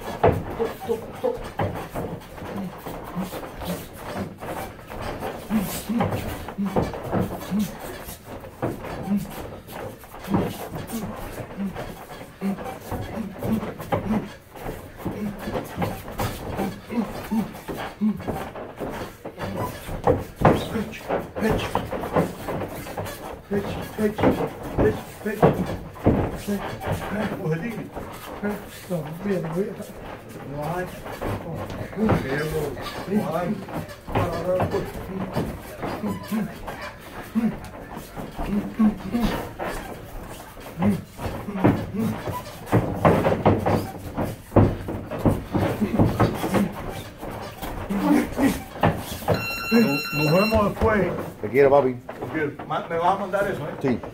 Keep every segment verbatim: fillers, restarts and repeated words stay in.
Top, top. Peki, peki, peki, peki. O değil mi? Tamam, bir yana buraya. Vay. Vay. Arada koy. Nos vemos después. Te quiero, papi. Me vas a mandar eso, ¿eh? Sí.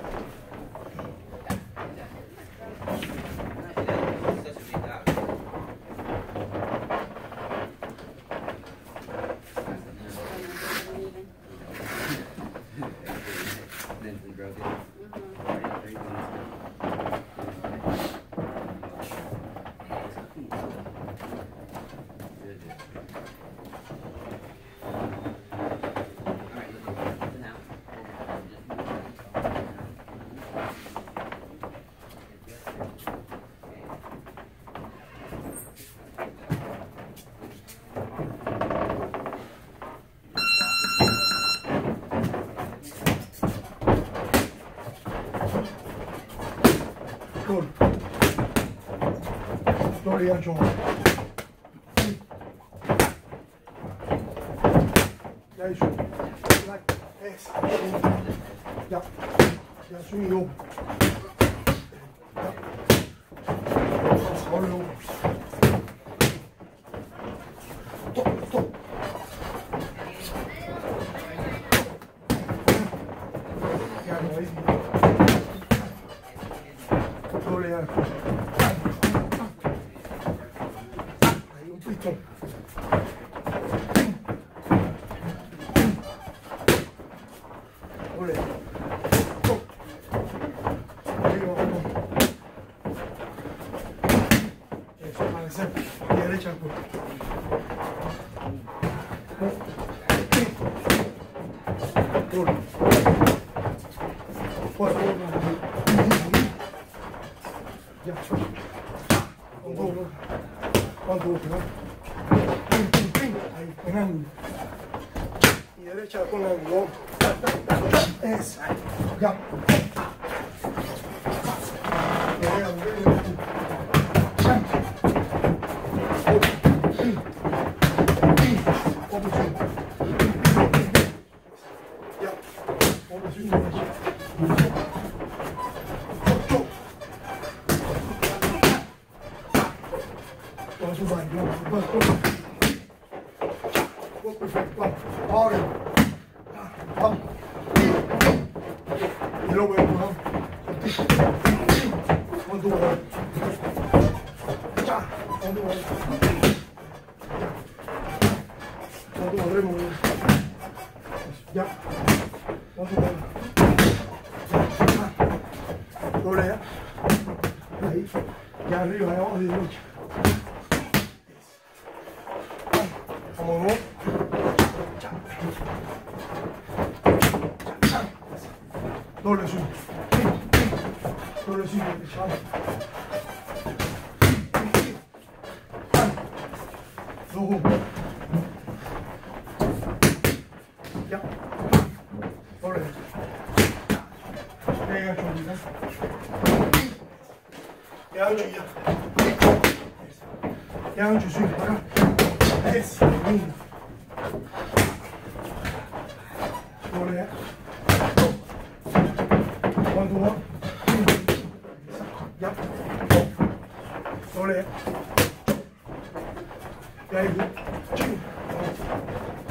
Cool. Story ancho. Ya hizo. Es. Ya. Ya soy yo. Ya. Solo. Stop, stop. Ya no hay. Doble arco. Hay un pistón. Doble. Stop. Arriba, vamos. Eso, amanecer. Y derecha al cuerpo. Doble. Fuera. Ya. Con duro. Con duro, ¿no? Pim, pim, pim. Ahí, en ángulo. Y derecha con ángulo. Es. Ya. Ya. Oposición derecha. Vamos a subir, vamos, vamos, vamos. Vamos, perfecto, vamos. Ahora. Vamos. Y luego vamos. Vamos, vamos. Ya. Vamos, vamos. Vamos, vamos. Ya. Vamos, vamos. Doble ya. Ahí. Ya arriba, abajo y derecha. Vamos, doble swing, doble swing, dos, ya, doble, pega chulita, ya ancho ya, ya ancho swing, acá. Es lindo. Doble. Cuando va. Ya. Doble. Ya ahí.